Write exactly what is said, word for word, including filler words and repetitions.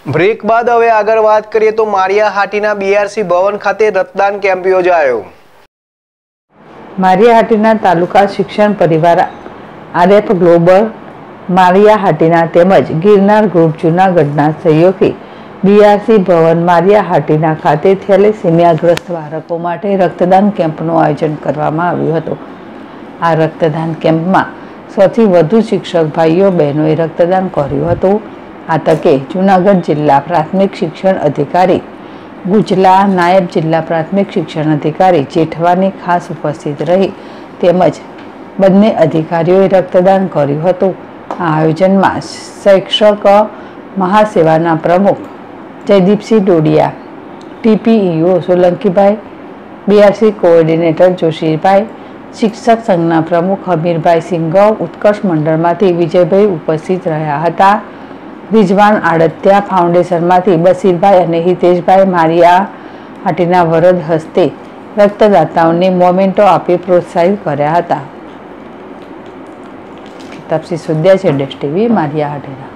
Break બાદ હવે આગળ વાત કરીએ તો માળિયાહાટીના બીઆરસી ભવન ખાતે રક્તદાન કેમ્પ યોજાયો। માળિયાહાટીના તાલુકા શિક્ષણ પરિવાર આરએફ ગ્લોબલ માળિયાહાટીના તેમજ ગિરનાર ગ્રુપ જૂનાગઢના સહયોગથી બીઆરસી ભવન માળિયાહાટીના ખાતે થેલેસેમિયાગ્રસ્ત બાળકો માટે રક્તદાન કેમ્પનું આયોજન કરવામાં આવ્યું હતું। આ રક્તદાન કેમ્પમાં સૌથી વધુ શિક્ષક ભાઈઓ બહેનોએ રક્તદાન કર્યું હતું। આ તકે જૂનાગઢ જિલ્લા પ્રાથમિક શિક્ષણ અધિકારી ગુજલા, નાયબ જિલ્લા પ્રાથમિક શિક્ષણ અધિકારી જેઠવાની ખાસ ઉપસ્થિત રહી તેમજ બંને અધિકારીઓએ રક્તદાન કર્યું હતું। આ આયોજનમાં શિક્ષક મહાસેવાના પ્રમુખ જયદીપસિંહ ડોડિયા, ટીપીઈઓ સોલંકીભાઈ, બીઆરસી કોઓર્ડિનેટર જોશીભાઈ, શિક્ષક સંઘના પ્રમુખ હમીરભાઈ સિંઘવ, ઉત્કર્ષ મંડળમાંથી વિજયભાઈ ઉપસ્થિત રહ્યા હતા। રિઝવાન આડત્યા ફાઉન્ડેશનમાંથી બશીરભાઈ અને હિતેશભાઈ માળિયાહાટીના વરદ હસ્તે રક્તદાતાઓને મોમેન્ટો આપી પ્રોત્સાહિત કર્યા હતા। તપસી સુદ્યા છે ડેશ ટીવી માળિયાહાટીના।